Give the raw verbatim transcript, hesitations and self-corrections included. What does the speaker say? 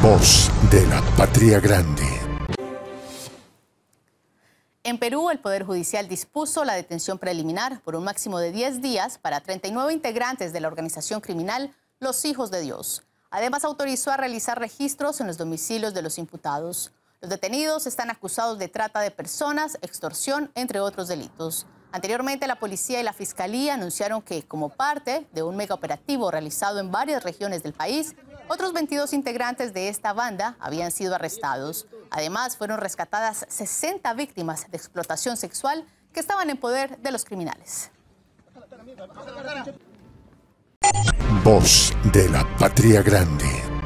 Voz de la Patria Grande. En Perú, el Poder Judicial dispuso la detención preliminar por un máximo de diez días para treinta y nueve integrantes de la organización criminal Los Hijos de Dios. Además, autorizó a realizar registros en los domicilios de los imputados. Los detenidos están acusados de trata de personas, extorsión, entre otros delitos. Anteriormente, la policía y la fiscalía anunciaron que, como parte de un megaoperativo realizado en varias regiones del país, otros veintidós integrantes de esta banda habían sido arrestados. Además, fueron rescatadas sesenta víctimas de explotación sexual que estaban en poder de los criminales. Voz de la Patria Grande.